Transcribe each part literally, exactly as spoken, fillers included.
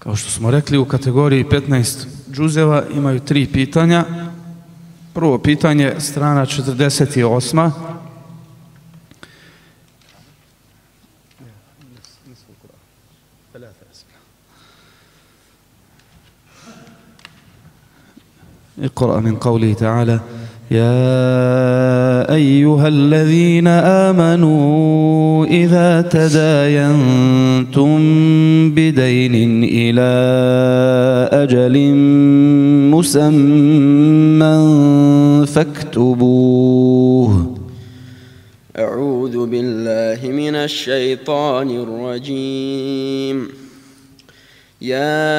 Kao što smo rekli, u kategoriji petnaest džuzeva imaju tri pitanja. Prvo pitanje, strana četrdeset osam. اقرأ من قوله تعالى يا أيها الذين آمنوا إذا تداينتم بدين إلى أجل مسمى فاكتبوه. أعوذ بالله من الشيطان الرجيم. يا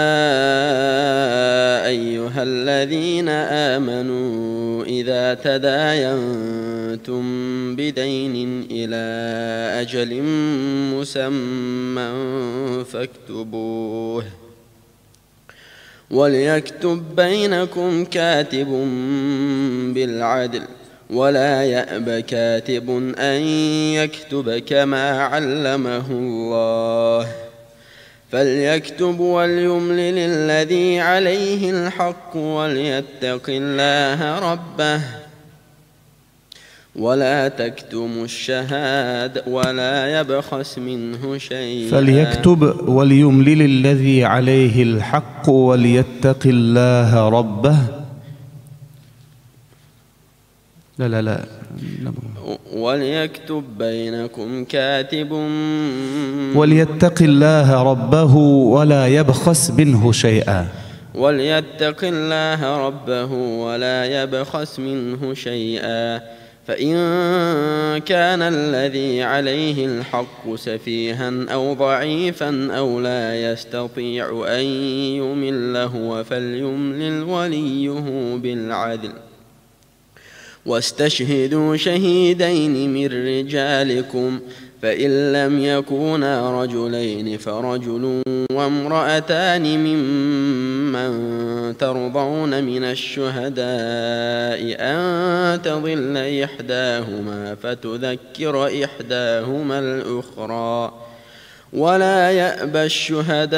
أيها الذين آمنوا إذا تداينتم بدين إلى أجل مسمى فاكتبوه وليكتب بينكم كاتب بالعدل ولا يأب كاتب أن يكتب كما علمه الله فليكتب وليملل الذي عليه الحق وليتق الله ربه ولا تكتموا الشهادة ولا يبخس منه شيئا. فليكتب وليملل الذي عليه الحق وليتق الله ربه. لا لا لا وليكتب بينكم كاتب وليتق الله ربه ولا يبخس منه شيئا. وليتق الله ربه ولا يبخس منه شيئا. فإن كان الذي عليه الحق سفيها أو ضعيفا أو لا يستطيع أن يمل هو فليملل وليه بالعدل واستشهدوا شهيدين من رجالكم فإن لم يكونا رجلين فرجل وامرأتان ممن ترضون من الشهداء أن تضل إحداهما فتذكر إحداهما الأخرى ولا يأبى الشهداء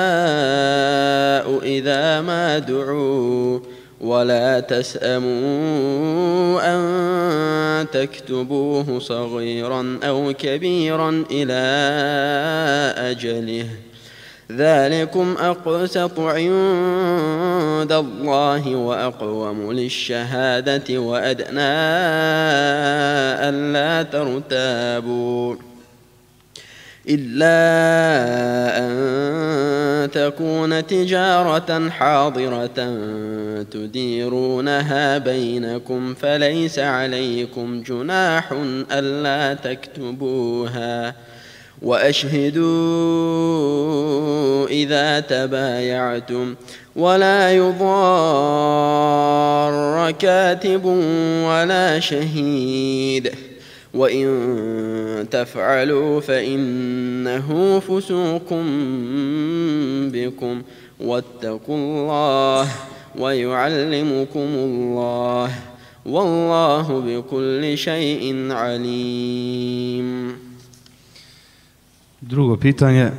إذا ما دعوا ولا تسأموا أن تكتبوه صغيرا أو كبيرا إلى أجله ذلكم أقسط عند الله وأقوم للشهادة وأدنى ألا ترتابوا إلا أن تكون تجارة حاضرة تديرونها بينكم فليس عليكم جناح ألا تكتبوها وأشهدوا إذا تبايعتم ولا يضار كاتب ولا شهيد وإن تفعلوا فإنه فسوق بكم واتقوا الله ويعلمكم الله والله بكل شيء عليم. Drugo pitanje.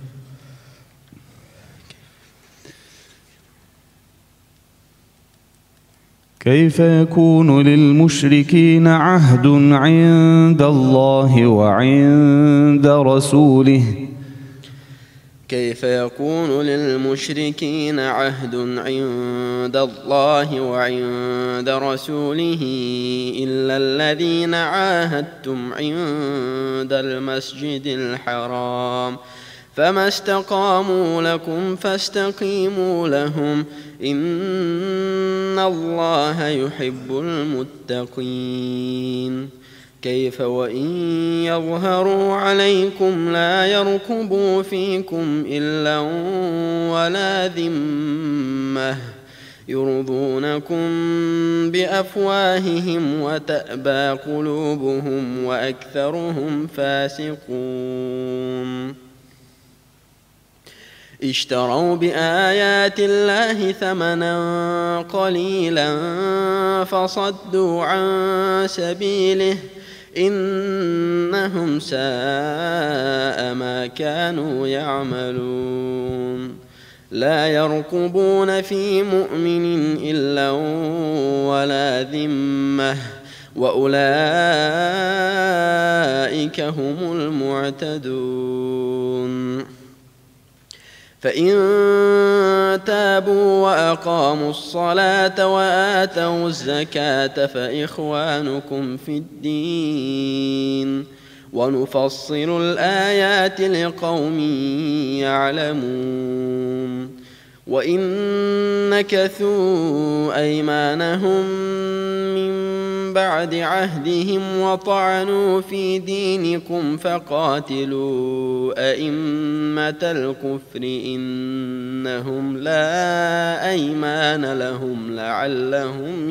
كيف يكون للمشركين عهد عند الله وعند رسوله؟ كيف يكون للمشركين عهد عند الله وعند رسوله إلا الذين عاهدتم عند المسجد الحرام فما استقاموا لكم فاستقيموا لهم إن الله يحب المتقين. كيف وإن يظهروا عليكم لا يركبوا فيكم إلا ولا ذمة يرضونكم بأفواههم وتأبى قلوبهم وأكثرهم فاسقون. اشتروا بآيات الله ثمنا قليلا فصدوا عن سبيله إنهم ساء ما كانوا يعملون. لا يرقبون في مؤمن إلا ولا ذمة وأولئك هم المعتدون فإن تابوا وأقاموا الصلاة وآتوا الزكاة فإخوانكم في الدين ونفصل الآيات لقوم يعلمون وإن نكثوا أيمانهم من بعد عهدهم وطعنوا في دينكم فقاتلوا أئمة الكفر إنهم لا أيمان لهم لعلهم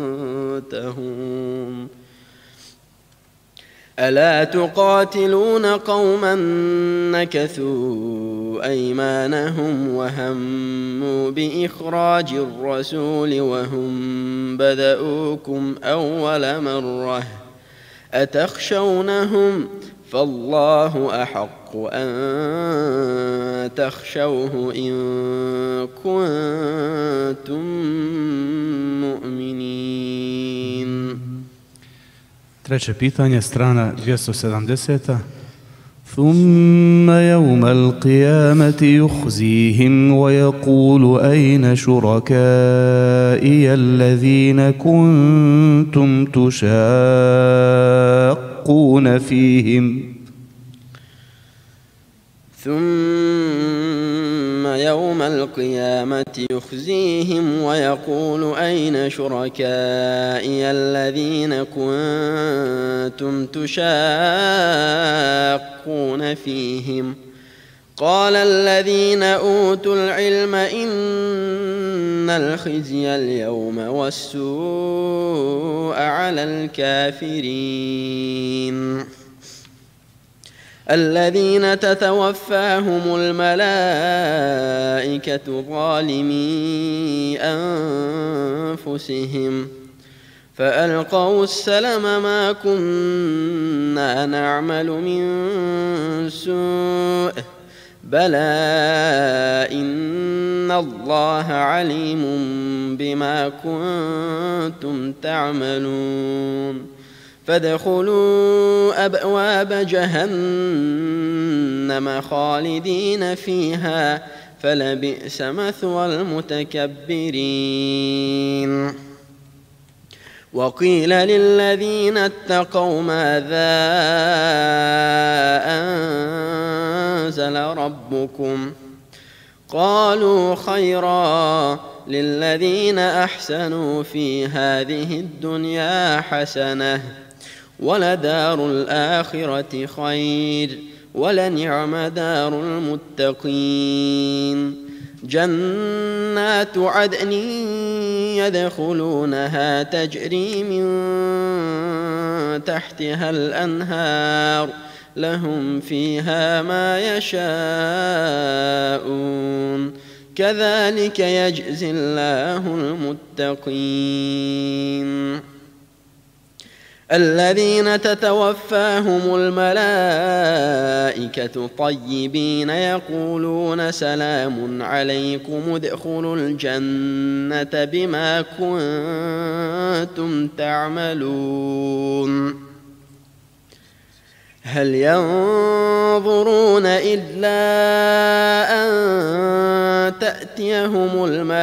ينتهون ألا تقاتلون قوما نكثوا أيمانهم وهموا بإخراج الرسول وهم بدؤوكم أول مرة أتخشونهم فالله أحق أن تخشوه إن كنتم مؤمنين. Treće pitanje, strana dvjesto sedamdeset. ثم يوم القيامة يخزيهم ويقول أين شركائي الذين كنتم تشاقون فيهم ثم يوم القيامة يخزيهم ويقول أين شركائي الذين كنتم تشاقون فيهم قال الذين أوتوا العلم إن الخزي اليوم والسوء على الكافرين الذين تتوفاهم الملائكة ظالمي أنفسهم فألقوا السلم ما كنا نعمل من سوء بلى إن الله عليم بما كنتم تعملون فادخلوا أبواب جهنم خالدين فيها فلبئس مثوى المتكبرين وقيل للذين اتقوا ماذا أنزل ربكم قالوا خيرا للذين أحسنوا في هذه الدنيا حسنة ولدار الآخرة خير ولنعم دار المتقين جنات عدن يدخلونها تجري من تحتها الأنهار لهم فيها ما يشاءون كذلك يجزي الله المتقين الذين تتوفاهم الملائكة طيبين يقولون سلام عليكم ادخلوا الجنة بما كنتم تعملون هل ينظرون إلا أن تأتيهم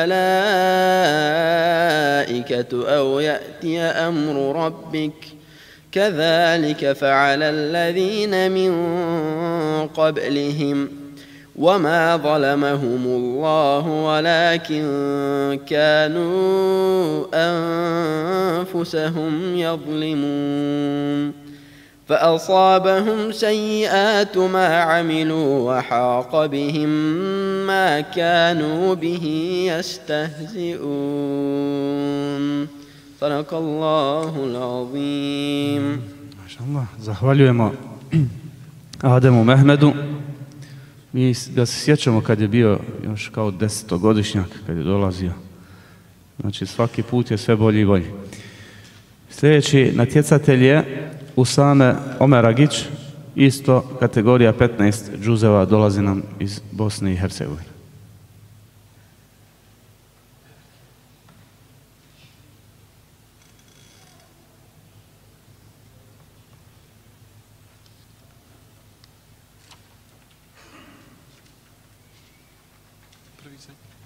الملائكة أو يأتي أمر ربك كذلك فعل الذين من قبلهم وما ظلمهم الله ولكن كانوا أنفسهم يظلمون فأصابهم سيئات ما عملوا وحاق بهم ما كانوا به يستهزئون صدق الله العظيم. ما شاء الله. Zahvaljujemo Ademu Mehmedu. Mi ga se sjećamo kad je bio još kao desetogodišnjak, kad je dolazio. Znači svaki put je sve bolji i bolji. Sljedeći natjecatelj je Usame Omeragić, isto kategorija petnaest džuzeva, dolazi nam iz Bosne i Hercegovine. What did he say?